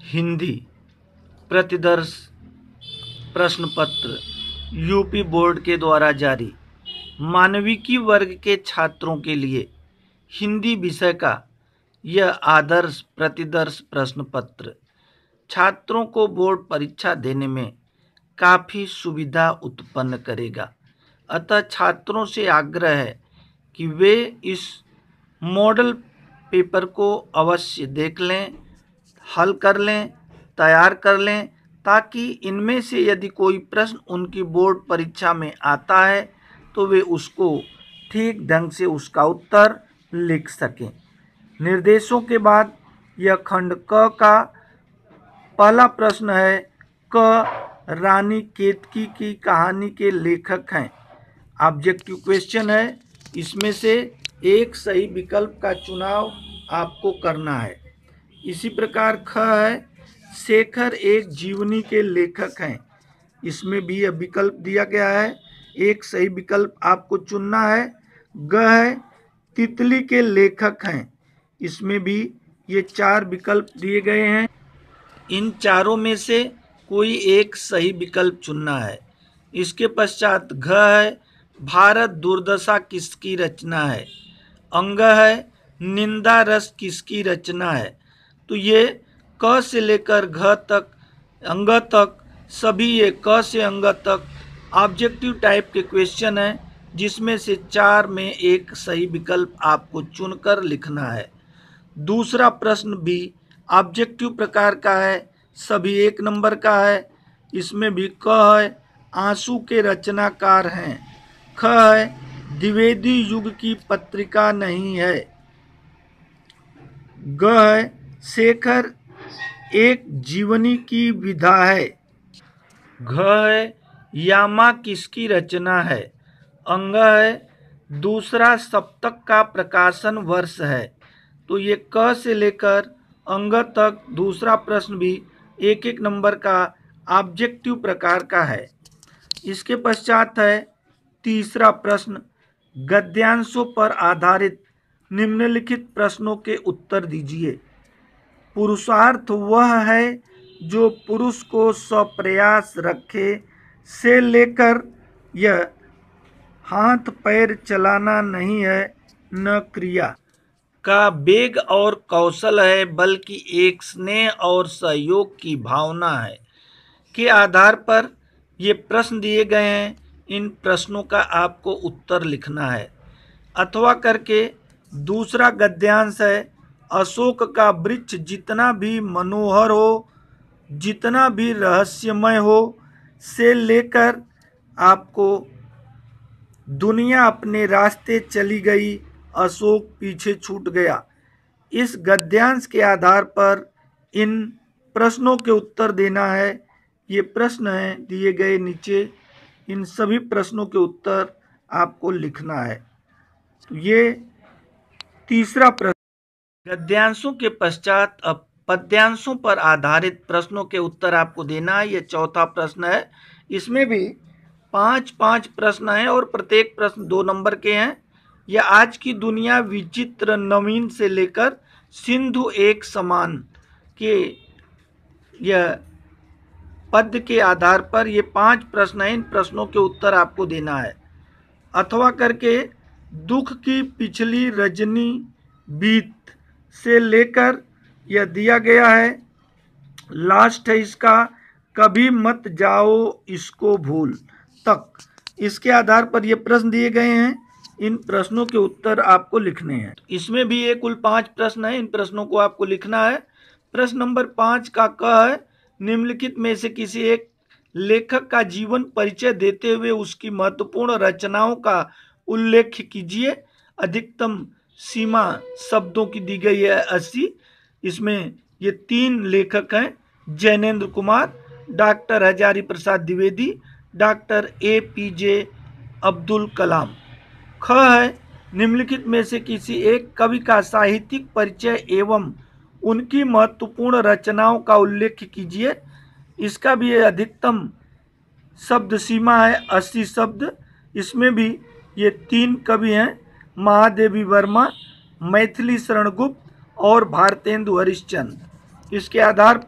हिंदी प्रतिदर्श प्रश्न पत्र यूपी बोर्ड के द्वारा जारी मानविकी वर्ग के छात्रों के लिए हिंदी विषय का यह आदर्श प्रतिदर्श प्रश्न पत्र छात्रों को बोर्ड परीक्षा देने में काफ़ी सुविधा उत्पन्न करेगा। अतः छात्रों से आग्रह है कि वे इस मॉडल पेपर को अवश्य देख लें, हल कर लें, तैयार कर लें, ताकि इनमें से यदि कोई प्रश्न उनकी बोर्ड परीक्षा में आता है तो वे उसको ठीक ढंग से उसका उत्तर लिख सकें। निर्देशों के बाद यह खंड क का पहला प्रश्न है, क रानी केतकी की कहानी के लेखक हैं। ऑब्जेक्टिव क्वेश्चन है, इसमें से एक सही विकल्प का चुनाव आपको करना है। इसी प्रकार ख है, शेखर एक जीवनी के लेखक हैं। इसमें भी यह विकल्प दिया गया है, एक सही विकल्प आपको चुनना है। ग है, तितली के लेखक हैं। इसमें भी ये 4 विकल्प दिए गए हैं, इन चारों में से कोई एक सही विकल्प चुनना है। इसके पश्चात घ है, भारत दुर्दशा किसकी रचना है। अंग है, निंदा रस किसकी रचना है। तो ये क से लेकर घ तक, अंग तक, सभी ये क से अंग तक ऑब्जेक्टिव टाइप के क्वेश्चन हैं, जिसमें से 4 में एक सही विकल्प आपको चुनकर लिखना है। दूसरा प्रश्न भी ऑब्जेक्टिव प्रकार का है, सभी 1 नंबर का है। इसमें भी क है, आंसू के रचनाकार हैं। ख है, द्विवेदी युग की पत्रिका नहीं है। ग है, शेखर एक जीवनी की विधा है। घ है, यामा किसकी रचना है। अंग है, दूसरा सप्तक का प्रकाशन वर्ष है। तो ये क से लेकर अंग तक दूसरा प्रश्न भी 1-1 नंबर का ऑब्जेक्टिव प्रकार का है। इसके पश्चात है तीसरा प्रश्न, गद्यांशों पर आधारित निम्नलिखित प्रश्नों के उत्तर दीजिए। पुरुषार्थ वह है जो पुरुष को स्वप्रयास रखे से लेकर यह हाथ पैर चलाना नहीं है, न क्रिया का वेग और कौशल है, बल्कि एक स्नेह और सहयोग की भावना है के आधार पर ये प्रश्न दिए गए हैं। इन प्रश्नों का आपको उत्तर लिखना है। अथवा करके दूसरा गद्यांश है, अशोक का वृक्ष जितना भी मनोहर हो, जितना भी रहस्यमय हो, से लेकर आपको दुनिया अपने रास्ते चली गई, अशोक पीछे छूट गया। इस गद्यांश के आधार पर इन प्रश्नों के उत्तर देना है। ये प्रश्न हैं दिए गए नीचे, इन सभी प्रश्नों के उत्तर आपको लिखना है। तो ये तीसरा प्रश्न। गद्यांशों के पश्चात अब पद्यांशों पर आधारित प्रश्नों के उत्तर आपको देना है। ये चौथा प्रश्न है। इसमें भी 5-5 प्रश्न हैं और प्रत्येक प्रश्न 2 नंबर के हैं। यह आज की दुनिया विचित्र नवीन से लेकर सिंधु एक समान के यह पद के आधार पर ये 5 प्रश्न हैं। इन प्रश्नों के उत्तर आपको देना है। अथवा करके दुख की पिछली रजनी बीत से लेकर यह दिया गया है, लास्ट है इसका, कभी मत जाओ इसको भूल तक। इसके आधार पर ये प्रश्न दिए गए हैं। इन प्रश्नों के उत्तर आपको लिखने हैं। इसमें भी ये कुल 5 प्रश्न हैं, इन प्रश्नों को आपको लिखना है। प्रश्न नंबर 5 का क है, निम्नलिखित में से किसी एक लेखक का जीवन परिचय देते हुए उसकी महत्वपूर्ण रचनाओं का उल्लेख कीजिए। अधिकतम सीमा शब्दों की दी गई है 80। इसमें ये 3 लेखक हैं, Jainendra Kumar, doctor Hazari Prasad Dwivedi, doctor APJ Abdul Kalam. ख है, निम्नलिखित में से किसी एक कवि का साहित्यिक परिचय एवं उनकी महत्वपूर्ण रचनाओं का उल्लेख कीजिए। इसका भी अधिकतम शब्द सीमा है 80 शब्द। इसमें भी ये 3 कवि हैं, महादेवी वर्मा, मैथिली शरण गुप्त और भारतेंदु हरिश्चंद्र। इसके आधार पर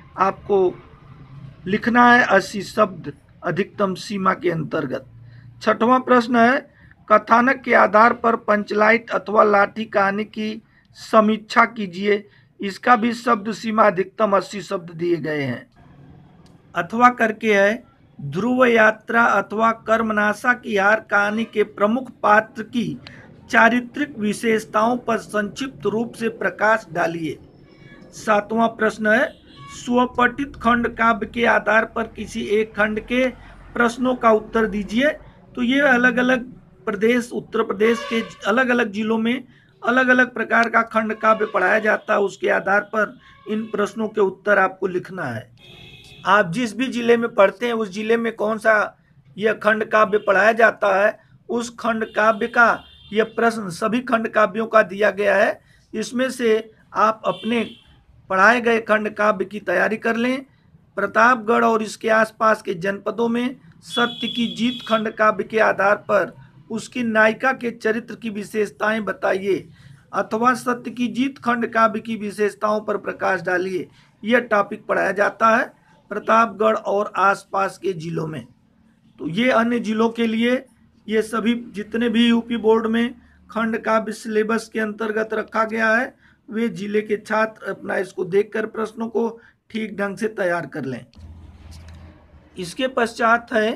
आपको लिखना है 80 शब्द अधिकतम सीमा के अंतर्गत। छठवां प्रश्न है, कथानक के आधार पर पंचलाइट अथवा लाठी कहानी की समीक्षा कीजिए। इसका भी शब्द सीमा अधिकतम 80 शब्द दिए गए हैं। अथवा करके है, ध्रुव यात्रा अथवा कर्मनाशा की हार कहानी के प्रमुख पात्र की चारित्रिक विशेषताओं पर संक्षिप्त रूप से प्रकाश डालिए। सातवां प्रश्न है, स्वपठित खंड काव्य के आधार पर किसी एक खंड के प्रश्नों का उत्तर दीजिए। तो ये अलग अलग प्रदेश, उत्तर प्रदेश के अलग अलग जिलों में अलग अलग प्रकार का खंड काव्य पढ़ाया जाता है, उसके आधार पर इन प्रश्नों के उत्तर आपको लिखना है। आप जिस भी जिले में पढ़ते हैं उस जिले में कौन सा यह खंड काव्य पढ़ाया जाता है, उस खंड काव्य का यह प्रश्न सभी खंड काव्यों का दिया गया है। इसमें से आप अपने पढ़ाए गए खंड काव्य की तैयारी कर लें। प्रतापगढ़ और इसके आसपास के जनपदों में सत्य की जीत खंड काव्य के आधार पर उसकी नायिका के चरित्र की विशेषताएं बताइए, अथवा सत्य की जीत खंड काव्य की विशेषताओं पर प्रकाश डालिए। यह टॉपिक पढ़ाया जाता है प्रतापगढ़ और आसपास के जिलों में। तो ये अन्य जिलों के लिए ये सभी जितने भी यूपी बोर्ड में खंड काव्य सिलेबस के अंतर्गत रखा गया है, वे जिले के छात्र अपना इसको देखकर प्रश्नों को ठीक ढंग से तैयार कर लें। इसके पश्चात है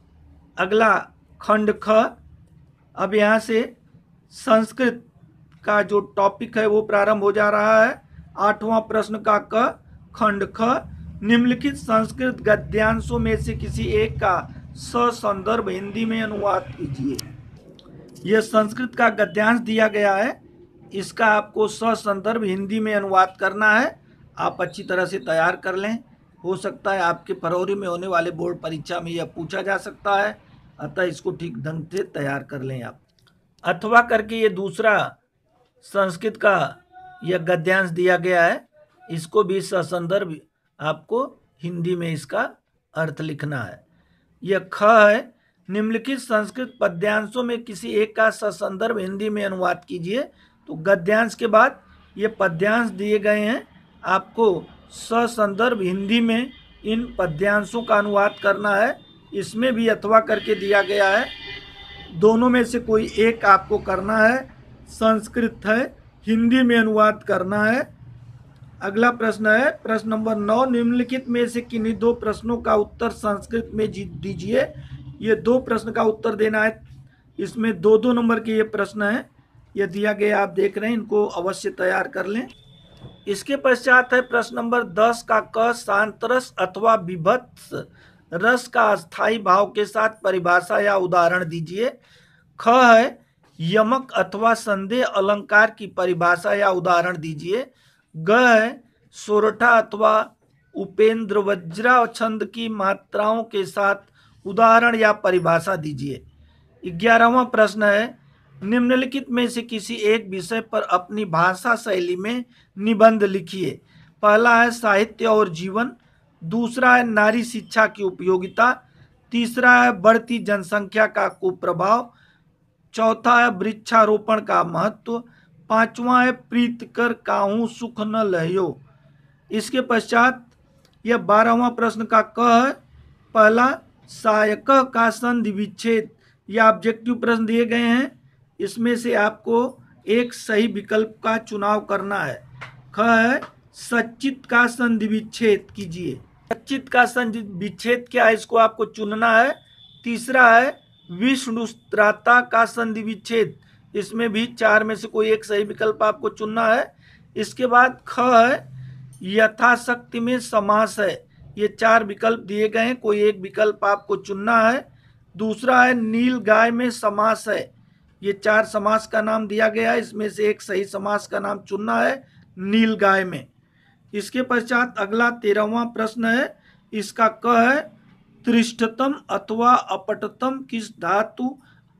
अगला खंड ख। अब यहाँ से संस्कृत का जो टॉपिक है वो प्रारंभ हो जा रहा है। आठवां प्रश्न का क। खंड ख, निम्नलिखित संस्कृत गद्यांशों में से किसी एक का ससंदर्भ हिंदी में अनुवाद कीजिए। यह संस्कृत का गद्यांश दिया गया है, इसका आपको ससंदर्भ हिंदी में अनुवाद करना है। आप अच्छी तरह से तैयार कर लें, हो सकता है आपके फरवरी में होने वाले बोर्ड परीक्षा में यह पूछा जा सकता है, अतः इसको ठीक ढंग से तैयार कर लें आप। अथवा करके ये दूसरा संस्कृत का यह गद्यांश दिया गया है, इसको भी ससंदर्भ आपको हिंदी में इसका अर्थ लिखना है। यह ख है, निम्नलिखित संस्कृत पद्यांशों में किसी एक का ससंदर्भ हिंदी में अनुवाद कीजिए। तो गद्यांश के बाद ये पद्यांश दिए गए हैं, आपको ससंदर्भ हिंदी में इन पद्यांशों का अनुवाद करना है। इसमें भी अथवा करके दिया गया है, दोनों में से कोई एक आपको करना है। संस्कृत है, हिंदी में अनुवाद करना है। अगला प्रश्न है प्रश्न नंबर 9, निम्नलिखित में से किन्हीं दो प्रश्नों का उत्तर संस्कृत में दीजिए। ये दो प्रश्न का उत्तर देना है, इसमें 2-2 नंबर के ये प्रश्न हैं, ये दिया गया आप देख रहे हैं, इनको अवश्य तैयार कर लें। इसके पश्चात है प्रश्न नंबर 10 का क, शांतरस अथवा विभत्स रस का अस्थायी भाव के साथ परिभाषा या उदाहरण दीजिए। ख है, यमक अथवा संदेह अलंकार की परिभाषा या उदाहरण दीजिए। ग है, सोरठा अथवा उपेंद्र वज्रा छंद की मात्राओं के साथ उदाहरण या परिभाषा दीजिए। 11वां प्रश्न है, निम्नलिखित में से किसी एक विषय पर अपनी भाषा शैली में निबंध लिखिए। पहला है साहित्य और जीवन, दूसरा है नारी शिक्षा की उपयोगिता, तीसरा है बढ़ती जनसंख्या का कुप्रभाव, चौथा है वृक्षारोपण का महत्व, पांचवा है प्रीतिकर काहू सुख न लह्यो। इसके पश्चात यह 12वां प्रश्न का क है, पहला सायक का संधि विच्छेद, यह ऑब्जेक्टिव प्रश्न दिए गए हैं, इसमें से आपको एक सही विकल्प का चुनाव करना है। ख है, सच्चित का संधि विच्छेद कीजिए। सच्चित का संधि विच्छेद क्या है, इसको आपको चुनना है। तीसरा है विष्णुत्राता का संधि विच्छेद, इसमें भी 4 में से कोई एक सही विकल्प आपको चुनना है। इसके बाद ख है, यथाशक्ति में समास है, ये 4 विकल्प दिए गए हैं, कोई एक विकल्प आपको चुनना है। दूसरा है नील गाय में समास है, ये 4 समास का नाम दिया गया है, इसमें से एक सही समास का नाम चुनना है नील गाय में। इसके पश्चात अगला 13वां प्रश्न है, इसका क है, त्रिष्ठतम अथवा अपटतम किस धातु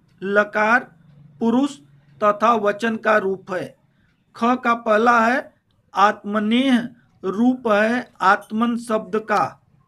लकार पुरुष तथा वचन का रूप है। ख का पहला है आत्मनेह, रूप है आत्मन शब्द का,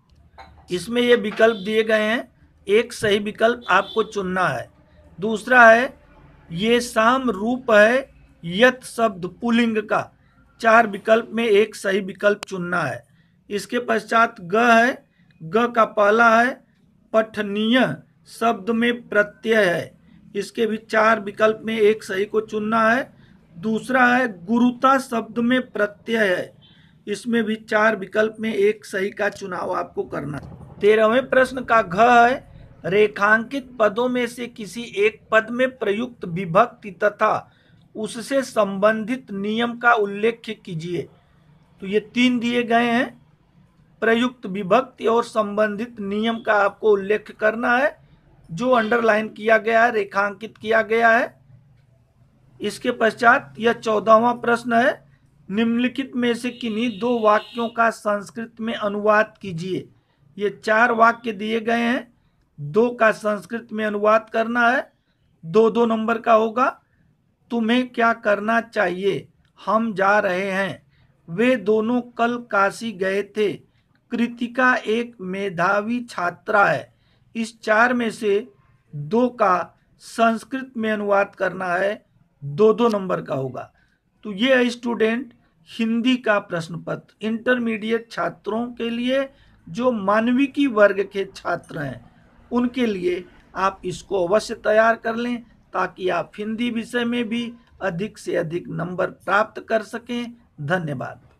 इसमें ये विकल्प दिए गए हैं, एक सही विकल्प आपको चुनना है। दूसरा है ये साम, रूप है यत शब्द पुल्लिंग का, 4 विकल्प में एक सही विकल्प चुनना है। इसके पश्चात ग है, ग का पहला है पठनीय शब्द में प्रत्यय है, इसके भी 4 विकल्प में एक सही को चुनना है। दूसरा है गुरुता शब्द में प्रत्यय है, इसमें भी 4 विकल्प में एक सही का चुनाव आपको करना है। 13वें प्रश्न का घ है रेखांकित पदों में से किसी एक पद में प्रयुक्त विभक्ति तथा उससे संबंधित नियम का उल्लेख कीजिए। तो ये 3 दिए गए हैं, प्रयुक्त विभक्ति और संबंधित नियम का आपको उल्लेख करना है, जो अंडरलाइन किया गया है, रेखांकित किया गया है। इसके पश्चात यह 14वां प्रश्न है निम्नलिखित में से किन्हीं 2 वाक्यों का संस्कृत में अनुवाद कीजिए। ये 4 वाक्य दिए गए हैं, 2 का संस्कृत में अनुवाद करना है, 2-2 नंबर का होगा। तुम्हें क्या करना चाहिए, हम जा रहे हैं, वे दोनों कल काशी गए थे, कृतिका एक मेधावी छात्रा है। इस 4 में से 2 का संस्कृत में अनुवाद करना है, 2-2 नंबर का होगा। तो ये है स्टूडेंट हिंदी का प्रश्न पत्र इंटरमीडिएट छात्रों के लिए, जो मानविकी वर्ग के छात्र हैं उनके लिए आप इसको अवश्य तैयार कर लें, ताकि आप हिंदी विषय में भी अधिक से अधिक नंबर प्राप्त कर सकें। धन्यवाद।